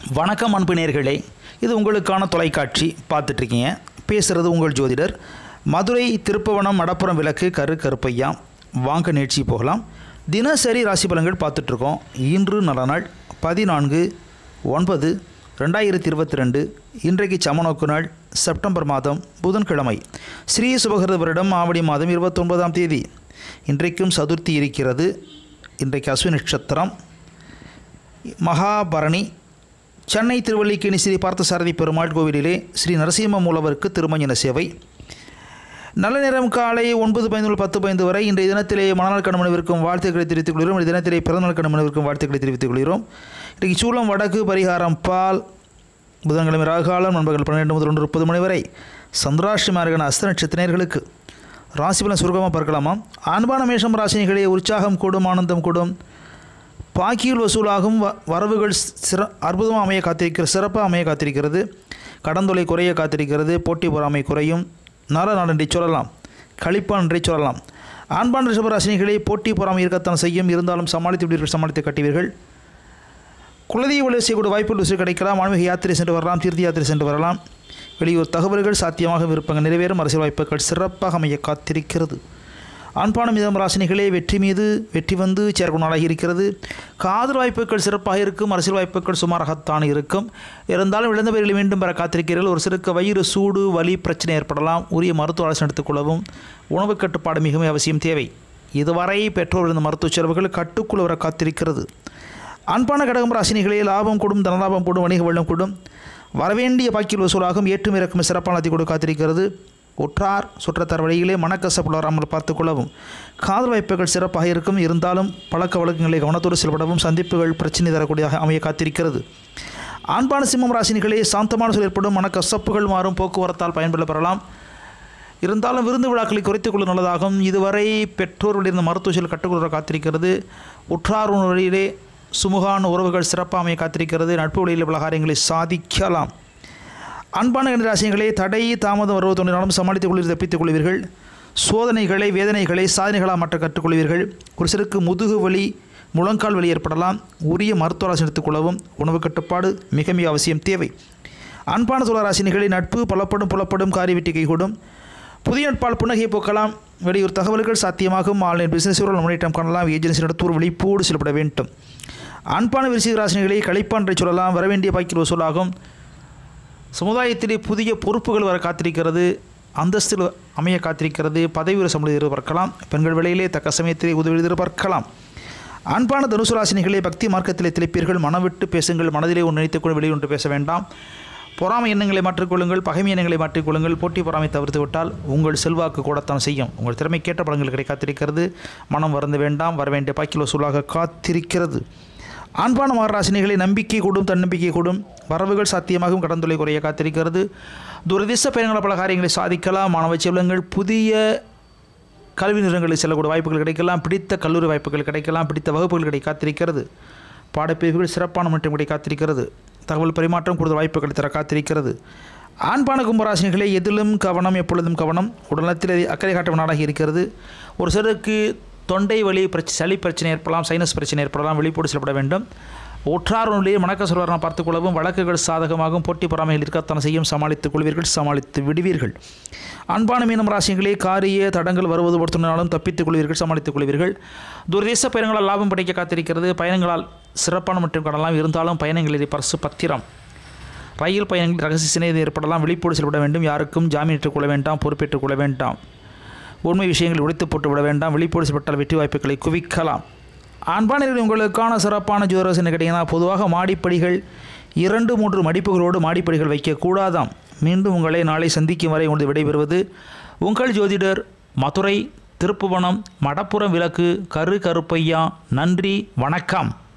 வணக்கம் அன்பு நேயர்களே, இது உங்களுக்கான தொலைக்காட்சி பார்த்துட்ருக்கீங்க. பேசுகிறது உங்கள் ஜோதிடர் மதுரை திருப்புவனம் மடப்புறம் விளக்கு கருப்பையா. வாங்க நிகழ்ச்சி போகலாம். தினசரி ராசி பலன்கள் பார்த்துட்ருக்கோம். இன்று நல்ல நாள் 14/9/2022. இன்றைக்கு சமநோக்கு நாள் செப்டம்பர் மாதம் புதன்கிழமை, ஸ்ரீ சுபகிருத வருடம் ஆவணி மாதம் 29ஆம் தேதி. இன்றைக்கும் சதுர்த்தி இருக்கிறது. இன்றைக்கு அஸ்வினி நட்சத்திரம், மகாபரணி. சென்னை திருவல்லிக்கேணி ஸ்ரீ பார்த்தசாரதி பெருமாள் கோவிலிலே ஸ்ரீ நரசிம்ம மூலவருக்கு திருமஞ்சன சேவை. நல்ல நேரம் காலை 9:15 முதல் 10:15 வரை. இன்றைய தினத்திலே மணநாள் கணவனவிற்கும் வாழ்த்துக்களை தெரிவித்துக் கொள்கிறோம். இன்றைய தினத்திலே பிறந்தநாள் கணவனவிற்கும் வாழ்த்துக்களை தெரிவித்துக் கொள்கிறோம். இன்றைக்கு சூளம் வடக்கு, பரிகாரம் பால். புதன்கிழமை ராகாலம் நண்பர்கள் 12 முதல் 1:30 மணி வரை. சந்திராஷ்டமார்கன அஸ்த நட்சத்திரர்களுக்கு ராசி பலன் சுருக்கமாக பார்க்கலாமா? அன்பான மேஷம் ராசினிகளே, உற்சாகம் கூடும், ஆனந்தம் கூடும், பாக்கியில் வசூலாகும், வரவுகள் அற்புதமாக அமைய காத்திருக்கிறது, சிறப்பாக அமைய காத்திருக்கிறது, கடந்தொலை குறைய காத்திருக்கிறது, போட்டி பொறாமை குறையும், நல்ல நாள் என்றே சொல்லலாம், கழிப்பான் என்றே சொல்லலாம். ஆண்பான் ரிஷபராசினிகளே, போட்டி பொறாமை இருக்கத்தான் செய்யும், இருந்தாலும் சமாளித்து சமாளித்து கட்டுவீர்கள். குலதெய்வ வழிபாடு செய்யக்கூடிய வாய்ப்புகள் கிடைக்கலாம். ஆன்மீக யாத்திரை சென்று வரலாம், தீர்த்த யாத்திரை சென்று வரலாம். வெளியூர் தகவல்கள் சாத்தியமாக விருப்பங்கள் நிறைவேறும், அரசியல் வாய்ப்புகள் சிறப்பாக அமைய காத்திருக்கிறது. ஆண்பான மிதம் ராசினிகளே, வெற்றி மீது வெற்றி வந்து சேர்க்கும் நாளாக இருக்கிறது. காதல் வாய்ப்புகள் சிறப்பாக இருக்கும், அரசியல் வாய்ப்புகள் சுமாராகத்தான் இருக்கும். இருந்தாலும் இழந்த பேர்களை மீண்டும் பெற காத்திருக்கிறீர்கள். ஒரு சிறுக்கு வயிறு சூடு, வலி பிரச்சனை ஏற்படலாம். உரிய மருத்துவ ஆலோசனை எடுத்துக்கொள்ளவும். உணவு கட்டுப்பாடு மிகவும் அவசியம் தேவை. இதுவரை பெற்றோர் இருந்த மருத்துவ செலவுகள் கட்டுக்குள் வர காத்திருக்கிறது. ஆண்பான கடகம் ராசினிகளே, லாபம் கூடும், தனலாபம் கூடும், வணிக வெள்ளம் கூடும், வரவேண்டிய பாக்கில் வசூலாகும், ஏற்றும் இறக்கும் சிறப்பான அதி கொடு காத்திருக்கிறது. உற்றார் சுற்றத்தார் வழியிலே மனக்கசப்பு வராமல் பார்த்துக்கொள்ளவும். காதல் வாய்ப்புகள் சிறப்பாக இருக்கும், இருந்தாலும் பழக்க வழக்கங்களை கவனத்தோடு செயல்படவும். சந்திப்புகள் பிரச்சனை தரக்கூடியதாக அமைய காத்திருக்கிறது. ஆண்பான சிம்மம் ராசினிகளே, சாந்தமான சூழல் ஏற்படும், மனக்கசப்புகள் மாறும், போக்குவரத்தால் பயன்பெற பெறலாம். இருந்தாலும் விருந்து விழாக்களை குறைத்துக் கொள்ள நல்லதாகும். இதுவரை பெற்றோர் வழியிருந்த மருத்துவ செயல் கட்டுக்கொள்ள காத்திருக்கிறது. உற்றார் வழியிலே சுமூகான உறவுகள் சிறப்பாக அமைய காத்திருக்கிறது. நட்பு வழியில் பல காரியங்களை சாதிக்கலாம். அன்பான ராசினிகளே, தடை தாமதம் வருவது தோன்றினாலும் சமாளித்துக் கொள்வீர்கள், தப்பித்துக் கொள்வீர்கள். சோதனைகளை வேதனைகளை சாதனைகளாக மாற்ற கற்றுக்கொள்வீர்கள். ஒரு சிலருக்கு முதுகு வலி, முழங்கால் வலி ஏற்படலாம். உரிய மருத்துவ ஆலோசனை எடுத்துக்கொள்ளவும். உணவு கட்டுப்பாடு மிக மிக அவசியம் தேவை. அன்பான துளாராசினிகளே, நட்பு புலப்படும், காரிய வெற்றி கைகூடும். புதிய நட்பால் புன்னகையை போக்கலாம். வெளியூர் தகவல்கள் சாத்தியமாகும். ஆன்லைன் பிசினஸ் முன்னேற்றம் காணலாம். ஏஜென்சி நடத்துவோர் விழிப்போடு செயல்பட வேண்டும். அன்பான விருச்சிக ராசினிகளை, கழிப்பான் என்று சொல்லலாம். வரவேண்டிய பாக்கில் வசூலாகும். சமுதாயத்திலே புதிய பொறுப்புகள் வர காத்திருக்கிறது. அந்தஸ்தில் அமைய காத்திருக்கிறது. பதவி உயர்வு சம்பளம் எதிர்பார்க்கலாம். பெண்கள் வேலையிலே தக்க சமயத்திலே உதவி எதிர்பார்க்கலாம். அன்பான தனுசு ராசினிகளே, பக்தி மார்க்கத்திலே திளைப்பீர்கள். மனவிட்டு பேசுங்கள். மனதிலே ஒன்று நினைத்துக்கொள்ள வெளியே ஒன்று பேச வேண்டாம். பொறாமை எண்ணங்களை மாற்றிக்கொள்ளுங்கள், பகைமை எண்ணங்களை மாற்றிக்கொள்ளுங்கள். போட்டி பொறாமை தவிர்த்து விட்டால் உங்கள் செல்வாக்கு கூடத்தான் செய்யும். உங்கள் திறமைக்கேற்ற பலன்கள் கிடை காத்திருக்கிறது. மனம் வருந்த வேண்டாம். வரவேண்டிய பாக்கில் வசூலாக காத்திருக்கிறது. ஆண்பான மகராசினிகளை, நம்பிக்கை கூடும், தன்னம்பிக்கை கூடும், வரவுகள் சாத்தியமாகவும், கடந்தொலை குறைய காத்திருக்கிறது. துரதிச பயணங்கள் பல காரியங்களை சாதிக்கலாம். மாணவ செல்வங்கள் புதிய கல்வி நிறுவனங்களில் செல்லக்கூடிய வாய்ப்புகள் கிடைக்கலாம். பிடித்த கல்லூரி வாய்ப்புகள் கிடைக்கலாம். பிடித்த வகுப்புகள் கிடை காத்திருக்கிறது. பாடப்பிரிவுகள் சிறப்பான முன்னேற்றம் கிடை காத்திருக்கிறது. தகவல் பரிமாற்றம் கூடுதல் வாய்ப்புகளை தர காத்திருக்கிறது. ஆண்பான கும்பராசினிகளை, எதிலும் கவனம், எப்பொழுதும் கவனம். உடல்நலத்தில் அக்கறை காட்டும் நாளாக இருக்கிறது. ஒரு சிலருக்கு தொண்டை வலி சளி பிரச்சனை ஏற்படலாம், சைனஸ் பிரச்சனை ஏற்படலாம். வெளிப்போடு செயல்பட வேண்டும். ஒற்றார் ஒன்றிலேயே மணக்கசுவரனை பார்த்துக்கொள்ளவும். வழக்குகள் சாதகமாகவும், போட்டி பொறாமைகள் இருக்கத்தான் செய்யும். சமாளித்துக் கொள்வீர்கள், சமாளித்து விடுவீர்கள். அன்பான மீனம் ராசிகளே, காரிய தடங்கள் வருவது ஒருத்தனாலும் தப்பித்துக் கொள்வீர்கள், சமாளித்துக் கொள்வீர்கள். தூரதேச பயணங்களால் லாபம் கிடைக்க காத்திருக்கிறது. பயணங்களால் சிறப்பான மற்றும் காணலாம். இருந்தாலும் பயணங்களில் பரிசு பத்திரம். ரயில் பயணங்களில் ரகசிய சிநேகம் ஏற்படலாம். வெளிப்போடு செயல்பட வேண்டும். யாருக்கும் ஜாமீன் ஏற்றுக்கொள்ள வேண்டாம், பொறுப்பேற்றுக் கொள்ள வேண்டாம். உண்மை விஷயங்களை உடைத்து போட்டு விட வேண்டாம். வெளிப்போடு செயல்பட்டால் வெற்றி வாய்ப்புகளை குவிக்கலாம். ஆண்பானர்கள், உங்களுக்கான சிறப்பான ஜோதிடராசி கேட்டிங்கன்னா, பொதுவாக மாடிப்படிகள் 2-3 மடிப்புகளோடு மாடிப்படிகள் வைக்கக்கூடாதாம். மீண்டும் உங்களை நாளை சந்திக்கும் வரை உங்களது விடைபெறுவது உங்கள் ஜோதிடர் மதுரை திருப்புவனம் மடப்புறம் விளக்கு கருப்பையா. நன்றி, வணக்கம்.